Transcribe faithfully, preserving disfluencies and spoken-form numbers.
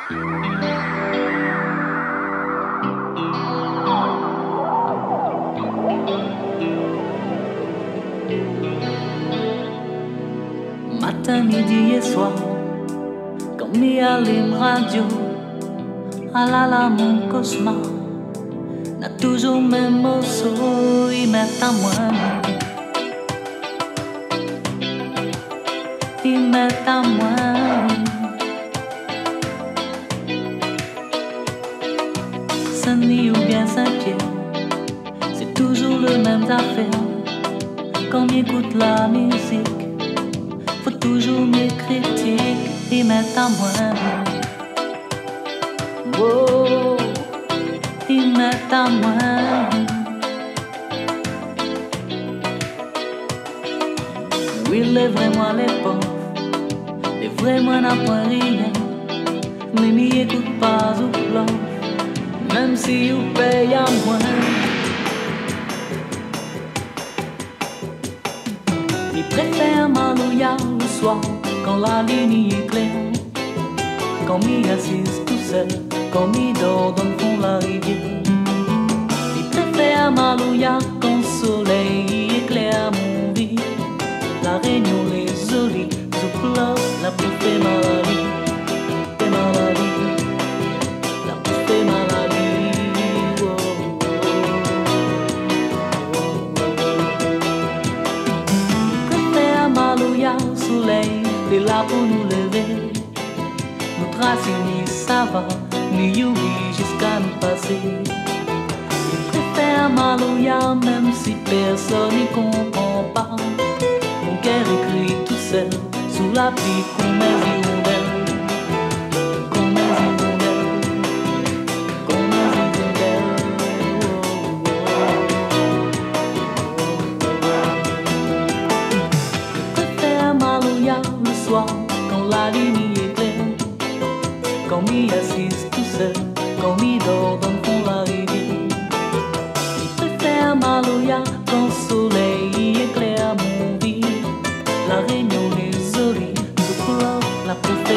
Matin, midi et soir, quand m'y allume radio, ah là là mon cauchemar, n'a toujours même morceau, il met à moi, il met à moi. Saint-Denis ou bien Saint-Pierre, c'est toujours le même affaire. Quand m'écoute la musique, faut toujours mes critiques et mettre à moi. Oh, ils mettent à moi. Oui, les vrais moi les pauvres, les vrais moi n'a point rien. Mais m'y écoute pas ou blanc, même si vous payez à moi. Ils préfèrent m'allouer le soir quand la ligne est claire. Quand m'y assise tout seul, quand m'y dort dans le fond de la rivière. Ils préfèrent m'allouer quand le soleil éclaire mon vie. La réunion les jolis, je pleure, la bouffe fait maladie. Fait maladie, la bouffe fait maladie. Oh, oh, oh, oh. Ils préfèrent m'allouer au soleil, il est là pour nous lever. Notre racine, ça va, nous yubi jusqu'à nous passer. Ils préfèrent m'allouer même si personne n'y comprend pas. Mon cœur écrit tout seul, sous la pluie comme mes hirondelles. Comme mes hirondelles, comme mes hirondelles. Ils préfèrent m'allouer le soir quand la ligne est claire. Quand m'y assise tout seul, quand m'y dort dans le fond de la rivière. Ils préfèrent m'allouer quand le soleil éclaire mon vie. La réunion est jolie, je pleure la peau.